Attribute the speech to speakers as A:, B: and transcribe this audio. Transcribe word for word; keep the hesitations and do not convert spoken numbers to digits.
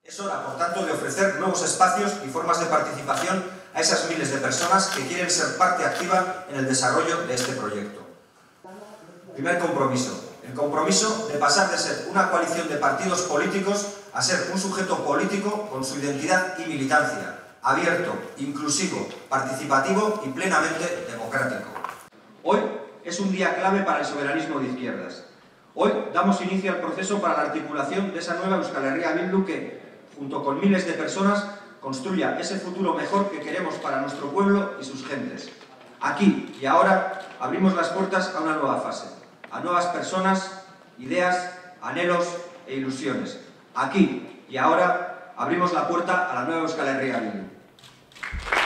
A: Es hora, por tanto, de ofrecer nuevos espacios y formas de participación a esas miles de personas que quieren ser parte activa en el desarrollo de este proyecto. Primer compromiso. El compromiso de pasar de ser una coalición de partidos políticos a ser un sujeto político con su identidad y militancia, abierto, inclusivo, participativo y plenamente democrático. Hoy es un día clave para el soberanismo de izquierdas. Hoy damos inicio al proceso para la articulación de esa nueva Euskal Herria Bildu que, junto con miles de personas, construya ese futuro mejor que queremos para nuestro pueblo y sus gentes. Aquí y ahora abrimos las puertas a una nueva fase, a nuevas personas, ideas, anhelos e ilusiones. Aquí y ahora abrimos la puerta a la nueva Euskal Herria Bildu.